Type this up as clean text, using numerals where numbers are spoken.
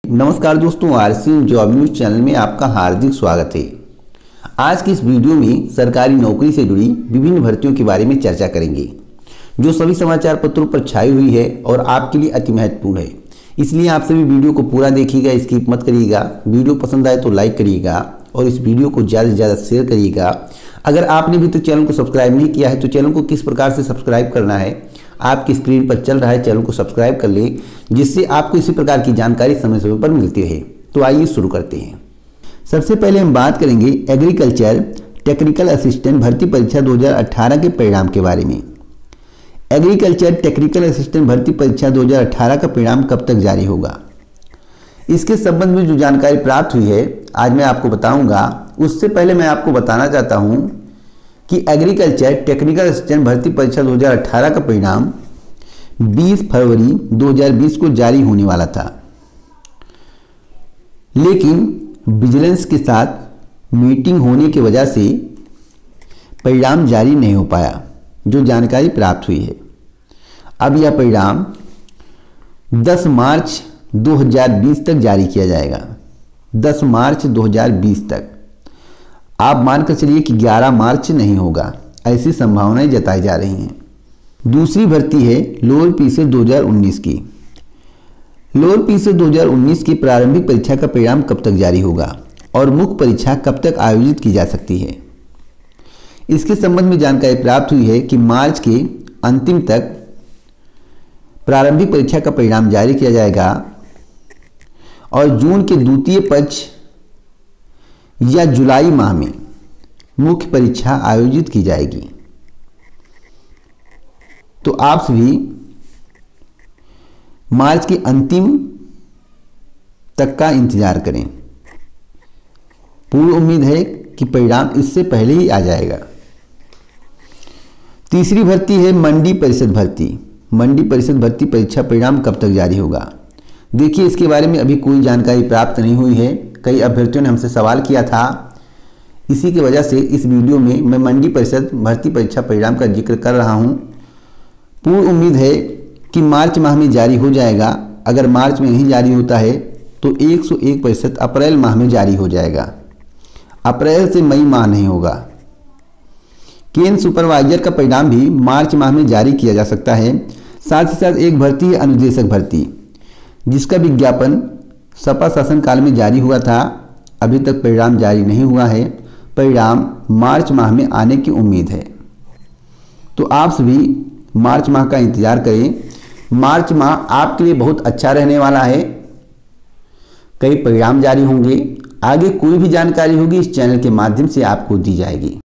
नमस्कार दोस्तों, RC job news channel में आपका हार्दिक स्वागत है। आज की इस वीडियो में सरकारी नौकरी से जुड़ी विभिन्न भर्तियों के बारे में चर्चा करेंगे जो सभी समाचार पत्रों पर छाई हुई है और आपके लिए अति महत्वपूर्ण है। इसलिए आप सभी वीडियो को पूरा देखिएगा, स्किप मत करिएगा। वीडियो पसंद आए तो लाइक करिएगा और इस वीडियो को ज़्यादा से ज़्यादा शेयर करिएगा। अगर आपने अभी तक चैनल को सब्सक्राइब नहीं किया है तो चैनल को किस प्रकार से सब्सक्राइब करना है आपकी स्क्रीन पर चल रहा है, चैनल को सब्सक्राइब कर लें जिससे आपको इसी प्रकार की जानकारी समय समय पर मिलती रहे। तो आइए शुरू करते हैं। सबसे पहले हम बात करेंगे एग्रीकल्चर टेक्निकल असिस्टेंट भर्ती परीक्षा 2018 के परिणाम के बारे में। एग्रीकल्चर टेक्निकल असिस्टेंट भर्ती परीक्षा 2018 का परिणाम कब तक जारी होगा, इसके संबंध में जो जानकारी प्राप्त हुई है आज मैं आपको बताऊंगा। उससे पहले मैं आपको बताना चाहता हूं कि एग्रीकल्चर टेक्निकल असिस्टेंट भर्ती परीक्षा 2018 का परिणाम 20 फरवरी 2020 को जारी होने वाला था, लेकिन विजिलेंस के साथ मीटिंग होने की वजह से परिणाम जारी नहीं हो पाया, जो जानकारी प्राप्त हुई है। अब यह परिणाम 10 मार्च 2020 तक जारी किया जाएगा। 10 मार्च 2020 तक। आप मानकर चलिए कि 11 मार्च नहीं होगा, ऐसी संभावनाएं जताई जा रही हैं। दूसरी भर्ती है लोअर पीसीएस 2019 की। लोअर पीसीएस 2019 की प्रारंभिक परीक्षा का परिणाम कब तक जारी होगा और मुख्य परीक्षा कब तक आयोजित की जा सकती है, इसके संबंध में जानकारी प्राप्त हुई है कि मार्च के अंतिम तक प्रारंभिक परीक्षा का परिणाम जारी किया जाएगा और जून के द्वितीय पक्ष या जुलाई माह में मुख्य परीक्षा आयोजित की जाएगी। तो आप सभी मार्च के अंतिम तक का इंतजार करें। पूर्ण उम्मीद है कि परिणाम इससे पहले ही आ जाएगा। तीसरी भर्ती है मंडी परिषद भर्ती। मंडी परिषद भर्ती परीक्षा परिणाम कब तक जारी होगा। देखिए, इसके बारे में अभी कोई जानकारी प्राप्त नहीं हुई है। कई अभ्यर्थियों ने हमसे सवाल किया था, इसी की वजह से इस वीडियो में मैं मंडी परिषद भर्ती परीक्षा परिणाम का जिक्र कर रहा हूं। पूर्ण उम्मीद है कि मार्च माह में जारी हो जाएगा। अगर मार्च में नहीं जारी होता है तो 101% अप्रैल माह में जारी हो जाएगा। अप्रैल से मई माह नहीं होगा। केन सुपरवाइजर का परिणाम भी मार्च माह में जारी किया जा सकता है। साथ ही साथ एक भर्ती है अनुदेशक भर्ती, जिसका विज्ञापन सपा शासनकाल में जारी हुआ था। अभी तक परिणाम जारी नहीं हुआ है। परिणाम मार्च माह में आने की उम्मीद है। तो आप सभी मार्च माह का इंतजार करें। मार्च माह आपके लिए बहुत अच्छा रहने वाला है। कई परिणाम जारी होंगे। आगे कोई भी जानकारी होगी इस चैनल के माध्यम से आपको दी जाएगी।